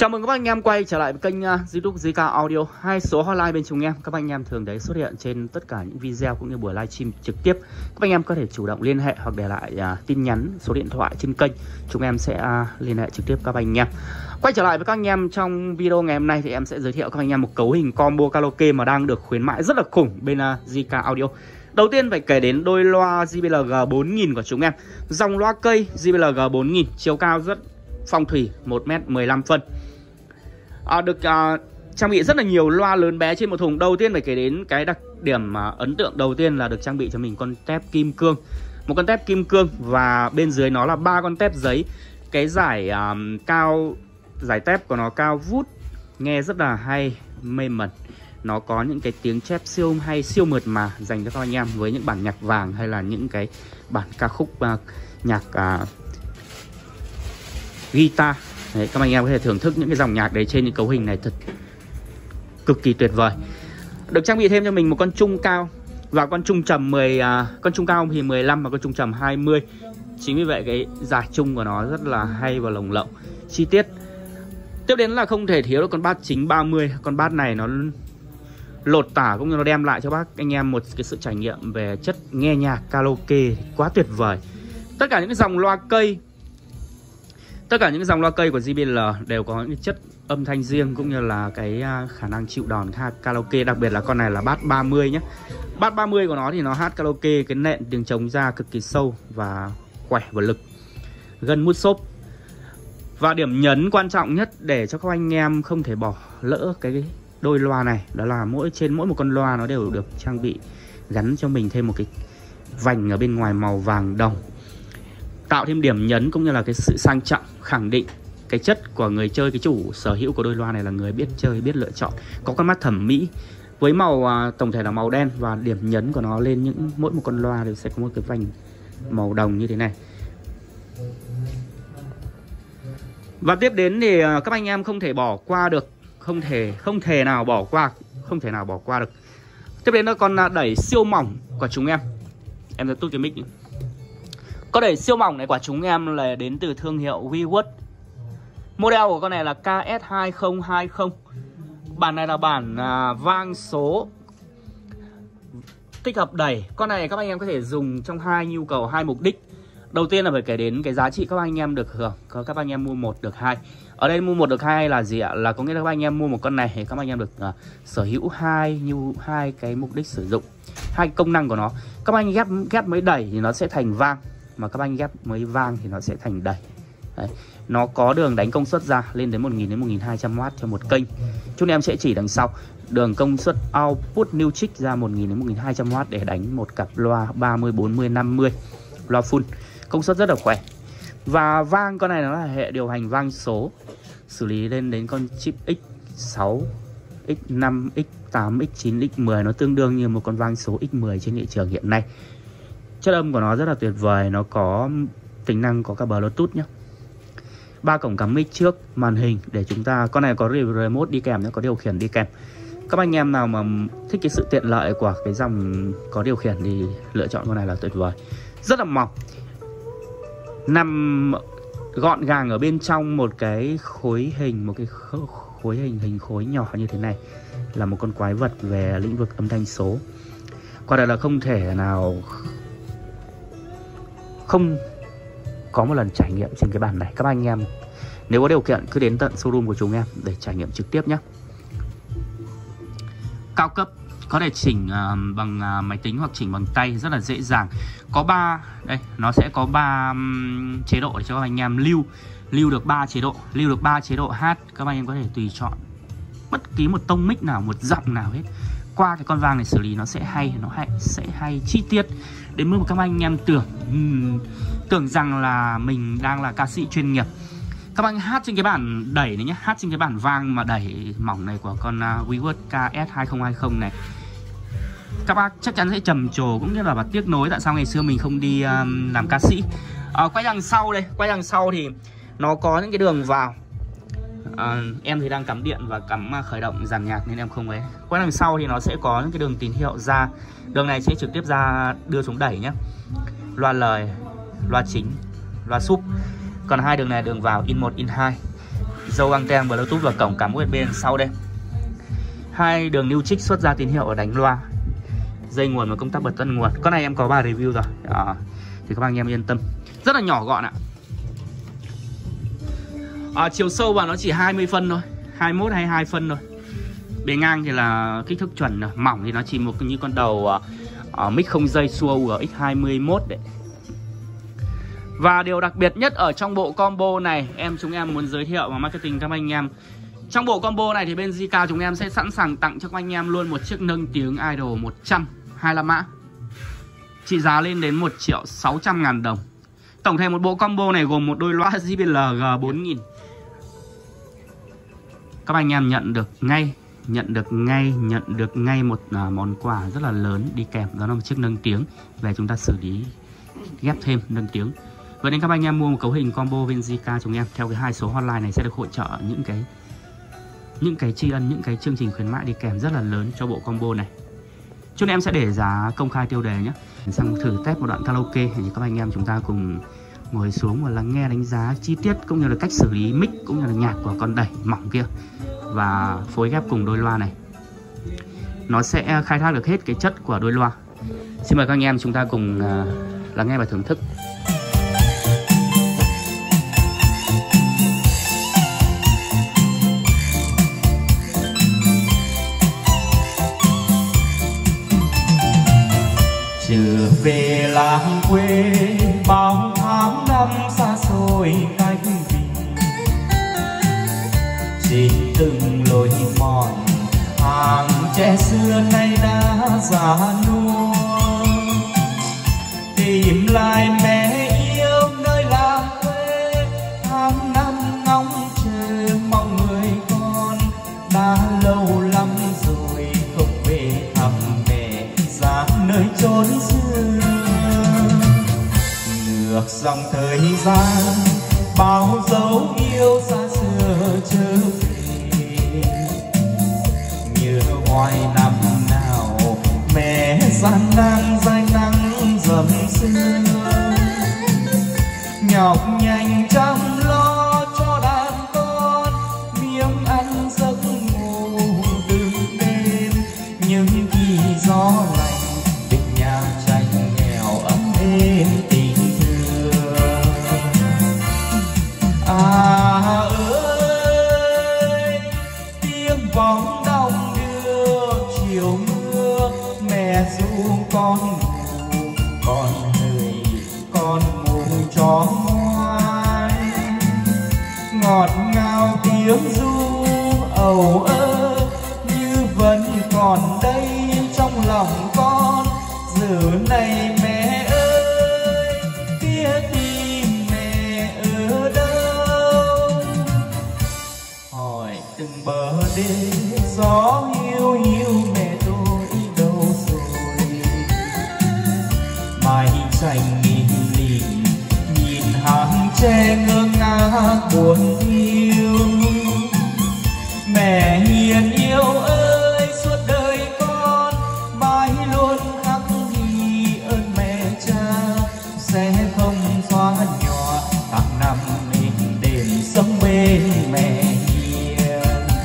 Chào mừng các anh em quay trở lại với kênh YouTube JK Audio. Hai số hotline bên chúng em các anh em thường thấy xuất hiện trên tất cả những video cũng như buổi livestream trực tiếp. Các anh em có thể chủ động liên hệ hoặc để lại tin nhắn số điện thoại trên kênh. Chúng em sẽ liên hệ trực tiếp các anh em. Quay trở lại với các anh em trong video ngày hôm nay thì em sẽ giới thiệu các anh em một cấu hình combo karaoke mà đang được khuyến mãi rất là khủng bên JK Audio. Đầu tiên phải kể đến đôi loa JBL 4000 của chúng em. Dòng loa cây JBL 4000, chiều cao rất phong thủy, 1m15 phân. Được trang bị rất là nhiều loa lớn bé trên một thùng. Đầu tiên phải kể đến cái đặc điểm ấn tượng đầu tiên là được trang bị cho mình con tép kim cương. Một con tép kim cương và bên dưới nó là 3 con tép giấy. Cái giải giải tép của nó cao vút, nghe rất là hay, mê mẩn. Nó có những cái tiếng chép siêu hay, siêu mượt mà dành cho các anh em với những bản nhạc vàng hay là những cái bản ca khúc nhạc guitar. Đấy, các anh em có thể thưởng thức những cái dòng nhạc đấy trên những cấu hình này thật cực kỳ tuyệt vời. Được trang bị thêm cho mình một con trung cao và con trung trầm con trung cao thì 15 và con trung trầm 20. Chính vì vậy cái giải trung của nó rất là hay và lồng lộng, chi tiết. Tiếp đến là không thể thiếu được con bass chính 30. Con bass này nó lột tả cũng như nó đem lại cho bác anh em một cái sự trải nghiệm về chất nghe nhạc karaoke quá tuyệt vời. Tất cả những cái dòng loa cây của JBL đều có những chất âm thanh riêng cũng như là cái khả năng chịu đòn karaoke. Đặc biệt là con này là bass 30 nhé. Bass 30 của nó thì nó hát karaoke cái nện tiếng trống ra cực kỳ sâu và khỏe và lực, gân mút xốp. Và điểm nhấn quan trọng nhất để cho các anh em không thể bỏ lỡ cái đôi loa này, đó là trên mỗi một con loa nó đều được trang bị gắn cho mình thêm một cái vành ở bên ngoài màu vàng đồng, tạo thêm điểm nhấn cũng như là cái sự sang trọng, khẳng định cái chất của người chơi. Cái chủ sở hữu của đôi loa này là người biết chơi, biết lựa chọn, có con mắt thẩm mỹ. Với màu tổng thể là màu đen và điểm nhấn của nó lên mỗi một con loa đều sẽ có một cái vành màu đồng như thế này. Và tiếp đến thì các anh em không thể bỏ qua được, không thể nào bỏ qua được. Tiếp đến là con đẩy siêu mỏng của chúng em. Em sẽ tút cái mic. Con đẩy siêu mỏng này của chúng em là đến từ thương hiệu WeWord. Model của con này là KS2020. Bản này là bản vang số tích hợp đẩy. Con này các anh em có thể dùng trong hai nhu cầu, hai mục đích. Đầu tiên là phải kể đến cái giá trị các anh em được hưởng. Các anh em mua 1 được 2. Ở đây mua 1 được 2 là gì ạ? Là có nghĩa là các anh em mua một con này thì các anh em được sở hữu hai cái mục đích sử dụng, hai công năng của nó. Các anh ghép mới đẩy thì nó sẽ thành vang, mà các anh ghép mới vang thì nó sẽ thành đẩy. Đấy. Nó có đường đánh công suất ra lên đến 1000 đến 1200W cho một kênh. Chúng em sẽ chỉ đằng sau. Đường công suất output new trích ra 1000 đến 1200W để đánh một cặp loa 30, 40, 50. Loa full. Công suất rất là khỏe. Và vang con này nó là hệ điều hành vang số, xử lý lên đến con chip X6, X5, X8, X9, X10. Nó tương đương như một con vang số X10 trên thị trường hiện nay. Chất âm của nó rất là tuyệt vời. Nó có tính năng có cả Bluetooth nhé. 3 cổng cắm mic trước, màn hình để chúng ta. Con này có remote đi kèm, có điều khiển đi kèm. Các anh em nào mà thích cái sự tiện lợi của cái dòng có điều khiển thì lựa chọn con này là tuyệt vời. Rất là mỏng, nằm gọn gàng ở bên trong một cái khối hình, hình khối nhỏ như thế này. Là một con quái vật về lĩnh vực âm thanh số. Qua đây là không thể nào không có một lần trải nghiệm trên cái bản này. Các anh em nếu có điều kiện cứ đến tận showroom của chúng em để trải nghiệm trực tiếp nhé. Cao cấp, có thể chỉnh bằng máy tính hoặc chỉnh bằng tay rất là dễ dàng. Có 3, đây nó sẽ có 3 chế độ để cho các anh em lưu được 3 chế độ, lưu được 3 chế độ hát. Các anh em có thể tùy chọn bất kỳ một tông mic nào, một giọng nào hết. Qua cái con vang này xử lý nó sẽ hay chi tiết đến mức mà các anh em tưởng rằng là mình đang là ca sĩ chuyên nghiệp. Các bạn hát trên cái bản đẩy này nhé, hát trên cái bản vang mà đẩy mỏng này của con WeWord KS2020 này, các bác chắc chắn sẽ trầm trồ cũng như là tiếc nối tại sao ngày xưa mình không đi làm ca sĩ. Quay đằng sau đây, quay đằng sau thì nó có những cái đường vào. Em thì đang cắm điện và cắm khởi động dàn nhạc nên em không ấy. Quay đằng sau thì nó sẽ có những cái đường tín hiệu ra. Đường này sẽ trực tiếp ra đưa xuống đẩy nhé. Loa lời, loa chính, loa sub. Còn hai đường này đường vào in 1, in 2. dâu anten Bluetooth và cổng cắm USB đằng sau đây. 2 đường new trích xuất ra tín hiệu ở đánh loa. Dây nguồn và công tắc bật tắt nguồn. Con này em có bài review rồi. Thì các bạn anh em yên tâm. Rất là nhỏ gọn ạ. Chiều sâu vào nó chỉ 20 phân thôi, 21 hay 2 phân thôi. Bề ngang thì là kích thước chuẩn rồi. Mỏng thì nó chỉ một như con đầu mic không dây Shure UX21 đấy. Và điều đặc biệt nhất ở trong bộ combo này chúng em muốn giới thiệu và marketing các anh em. Trong bộ combo này thì bên Zika chúng em sẽ sẵn sàng tặng cho các anh em luôn một chiếc nâng tiếng Idol 125 mã, trị giá lên đến 1.600.000 đồng. Tổng thể một bộ combo này gồm một đôi loa JBL G4000. Các anh em nhận được ngay một món quà rất là lớn đi kèm, đó là một chiếc nâng tiếng. Về chúng ta xử lý ghép thêm nâng tiếng. Vậy nên các anh em mua một cấu hình combo bên Zika chúng em theo cái 2 số hotline này sẽ được hỗ trợ những cái tri ân, những cái chương trình khuyến mại đi kèm rất là lớn cho bộ combo này. Chút em sẽ để giá công khai tiêu đề nhé. Sang thử test một đoạn karaoke thì các anh em chúng ta cùng ngồi xuống và lắng nghe đánh giá chi tiết cũng như là cách xử lý mic cũng như là nhạc của con đẩy mỏng kia và phối ghép cùng đôi loa này. Nó sẽ khai thác được hết cái chất của đôi loa. Xin mời các anh em chúng ta cùng lắng nghe và thưởng thức. Trở về làng quê bao tháng năm xa xôi cách biệt, trên từng lối mòn hàng tre xưa nay đã già nua. Tìm lại mẹ yêu nơi làng quê, tháng năm ngóng chờ mong người con. Đã lâu lắm rồi không về thăm mẹ ra nơi chốn xưa. Ngược dòng thời gian bao dấu yêu xa xưa trở về, như hoài năm nào mẹ gian nan dai nắng dầm xưa. Nhọc nhằn chăm lo cho đàn con, miếng ăn giấc ngủ từng đêm. Nhưng khi gió lạnh bên nhà tranh nghèo ấm êm tình thương. Ơi tiếng bóng đông đưa chiều mưa, mẹ ru con ngủ con hơi con ngủ cho ngoan. Ngọt ngào tiếng ru ầu ơ như vẫn còn đây trong lòng con. Giờ này mẹ ơi biết đi mẹ ở đâu. Hỏi từng bờ đê gió hiu hiu mẹ tôi đâu rồi. Mái tranh nghìn lì nhìn hàng tre ngơ ngác buồn yêu. Mẹ hiền yêu ơi suốt đời con mãi luôn khắc ghi ơn mẹ cha. Sẽ không xóa nhòa tháng năm nên đêm sống bên mẹ hiền.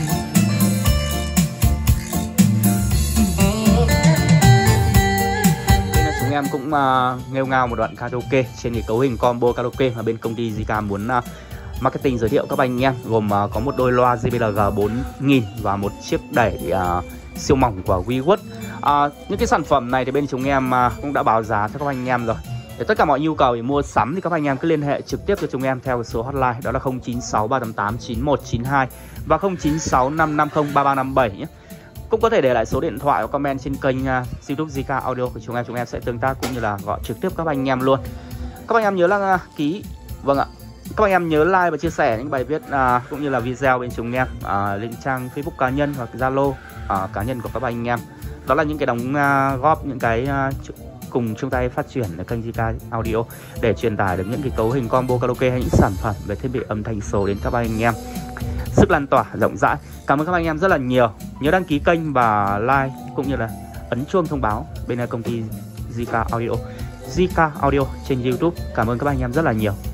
Đây là chúng em cũng nghêu ngao một đoạn karaoke trên cái cấu hình combo karaoke mà bên công ty Zika muốn marketing giới thiệu các anh em, gồm có một đôi loa JBL G4000 và một chiếc đẩy siêu mỏng của WeWork. Những cái sản phẩm này thì bên chúng em cũng đã báo giá cho các anh em rồi. Để tất cả mọi nhu cầu để mua sắm thì các anh em cứ liên hệ trực tiếp cho chúng em theo số hotline đó là 096 388 9192 và 096 550 3357 nhé. Cũng có thể để lại số điện thoại và comment trên kênh YouTube Zika Audio của chúng em sẽ tương tác cũng như là gọi trực tiếp các anh em luôn. Các anh em nhớ là ký, vâng ạ. Các anh em nhớ like và chia sẻ những bài viết cũng như là video bên chúng em lên trang Facebook cá nhân hoặc Zalo cá nhân của các anh em. Đó là những cái đóng góp, những cái cùng chung tay phát triển ở kênh Zika Audio để truyền tải được những cái cấu hình combo karaoke hay những sản phẩm về thiết bị âm thanh số đến các anh em. Sức lan tỏa rộng rãi. Cảm ơn các anh em rất là nhiều. Nhớ đăng ký kênh và like cũng như là ấn chuông thông báo bên công ty Zika Audio trên YouTube. Cảm ơn các anh em rất là nhiều.